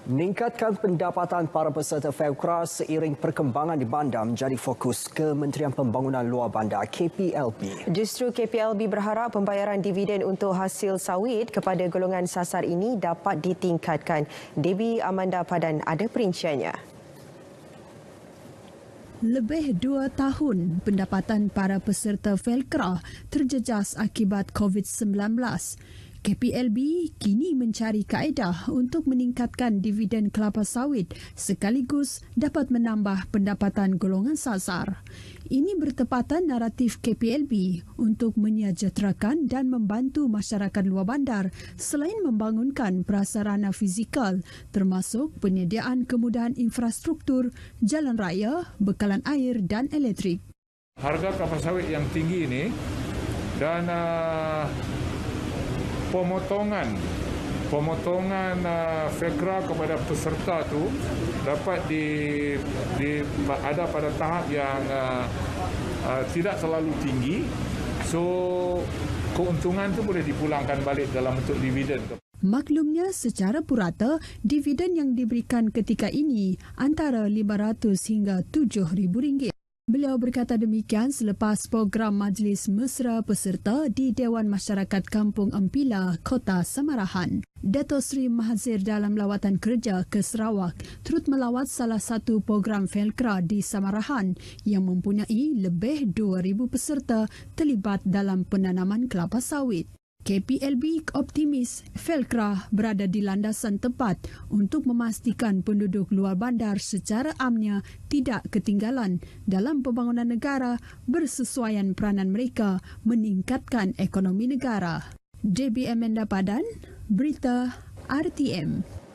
Meningkatkan pendapatan para peserta FELKRA seiring perkembangan di bandar menjadi fokus Kementerian Pembangunan Luar Bandar KPLB. Justru KPLB berharap pembayaran dividen untuk hasil sawit kepada golongan sasar ini dapat ditingkatkan. Debbie Amanda Padan ada perinciannya. Lebih 2 tahun pendapatan para peserta FELKRA terjejas akibat COVID-19. KPLB kini mencari kaedah untuk meningkatkan dividen kelapa sawit sekaligus dapat menambah pendapatan golongan sasar. Ini bertepatan naratif KPLB untuk menyejahterakan dan membantu masyarakat luar bandar selain membangunkan prasarana fizikal termasuk penyediaan kemudahan infrastruktur, jalan raya, bekalan air dan elektrik. Harga kelapa sawit yang tinggi ini dan pemotongan FELKRA kepada peserta tu dapat ada pada tahap yang tidak terlalu tinggi, so keuntungan tu boleh dipulangkan balik dalam bentuk dividen. Maklumnya secara purata, dividen yang diberikan ketika ini antara RM500 hingga RM7,000. Beliau berkata demikian selepas program Majlis Mesra Peserta di Dewan Masyarakat Kampung Empila, Kota Samarahan. Dato' Sri Mahazir dalam lawatan kerja ke Sarawak turut melawat salah satu program FELKRA di Samarahan yang mempunyai lebih 2,000 peserta terlibat dalam penanaman kelapa sawit. KPLB optimis FELKRA berada di landasan tepat untuk memastikan penduduk luar bandar secara amnya tidak ketinggalan dalam pembangunan negara bersesuaian peranan mereka meningkatkan ekonomi negara. Debbie Amanda Padan, Berita RTM.